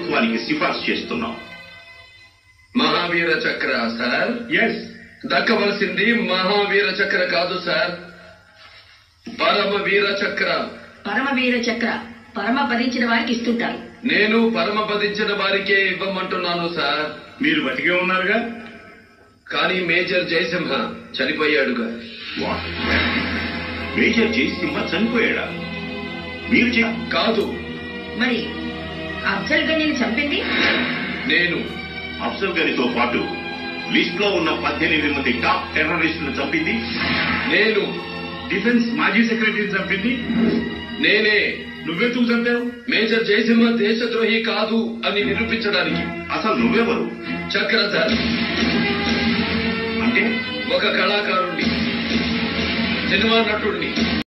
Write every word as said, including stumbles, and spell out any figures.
ప్రభుత్వానికి సిఫార్సు చేస్తున్నాం. మహావీర చక్ర సార్. ఎస్. దక్కవలసింది మహావీర చక్ర కాదు సార్, పరమవీర చక్ర. పరమవీర చక్ర పరమపదించిన వారికి ఇస్తుంటారు. నేను పరమపదించిన వారికే ఇవ్వమంటున్నాను సార్. మీరు బతికే ఉన్నారుగా. కానీ మేజర్ జయసింహ చనిపోయాడుగా. వాట్? మేజర్ జయసింహ చనిపోయాడా? మీరు చే- కాదు, మరి అఫ్జల్ గనీని చంపింది నేను. అఫ్జల్ గనితో పాటు లిస్ట్ లో ఉన్న పద్దెనిమిది మంది టాప్ టెర్రరిస్టులను చంపింది నేను. డిఫెన్స్ మాజీ సెక్రటరీని చంపింది నేనే. నువ్వెందుకు చంపావు? మేజర్ జయసింహ దేశద్రోహి కాదు అని నిరూపించడానికి. అసలు నువ్వెవరు? చక్రధర్ అంటే ఒక కళాకారుణ్ణి, సినిమా నటుణ్ణి.